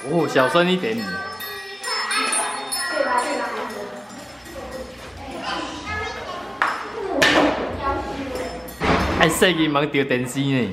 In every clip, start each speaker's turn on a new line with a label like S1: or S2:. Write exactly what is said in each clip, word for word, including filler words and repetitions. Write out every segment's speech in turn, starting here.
S1: 哦，小声一点。还细个忙着电视呢。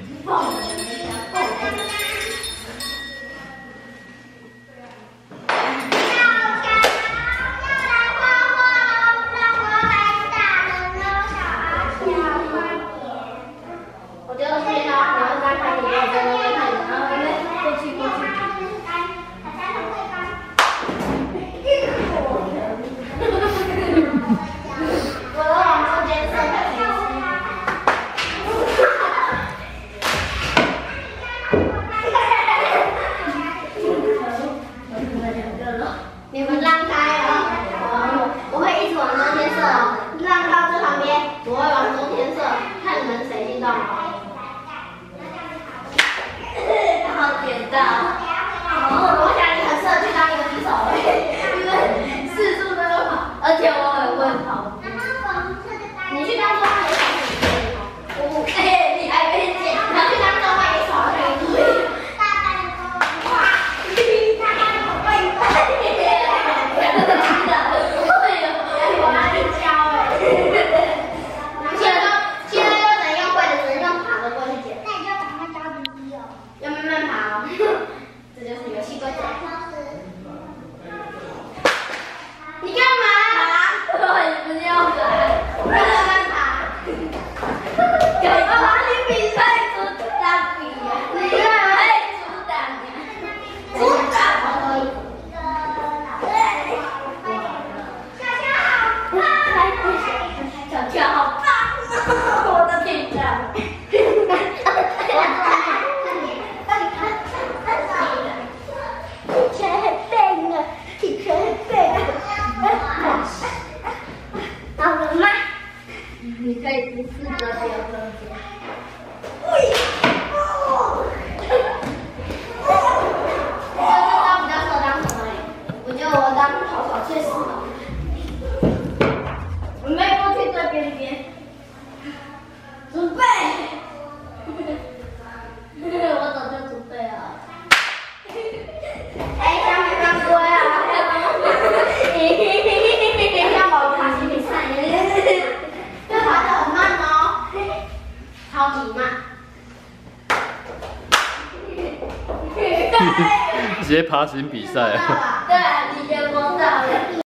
S2: 你们让开哦，我会一直往中间射哦，让到这旁边，我会往中间射，看你们谁进洞哦。好简单哦，我想你很适合去当游击手，因为四处都有跑，而且我很会跑。你去当中外野手很可以哦，我哎，你还没见，然后去当中外野手好像也可以。你可以不试着丢中间。喂！哦！我这招比较适合当什么？我觉得我当跑手最适合。准备过去这边边。准备。我早就准备了。哎，小美刚过呀！嘿嘿嘿嘿嘿！要把我卡进比赛。就跑得很慢哦，超级慢。
S1: 直接爬行比赛啊！
S2: 对